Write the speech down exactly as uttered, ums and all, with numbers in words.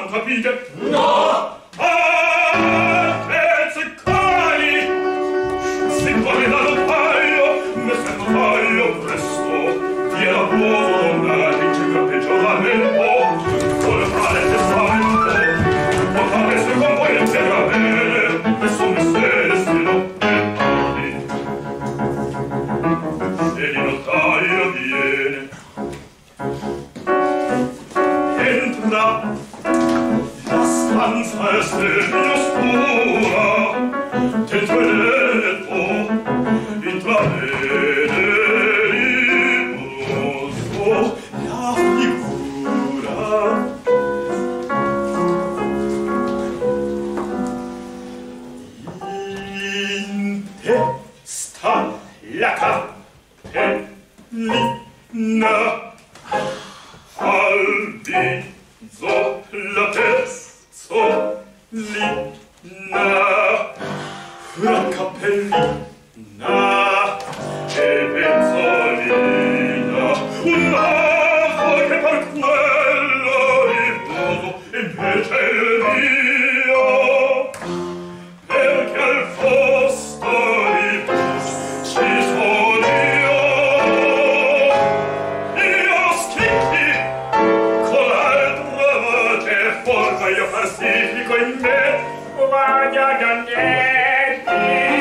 non capite? No! Ah, pezzi cari! Se vuole da non paio, ne sento paio presto. Via la buona, dice cappeggio lamento. Vuole fare testamento. Ma fare se con voi le terra bene, e son me stessi lontani. E di notaio viene. Entra, la stanza è sempre oscura, dentro è letto, intravede riposo la figura. In testa la cappellina, al viso la tezzolina, la cappellina e pezzolina, un naso che per quello riposo invece il mio, perché al posto riposo ci sono io. Io schicchi con l'altra voce forma io falsifico in me, umania gannetti.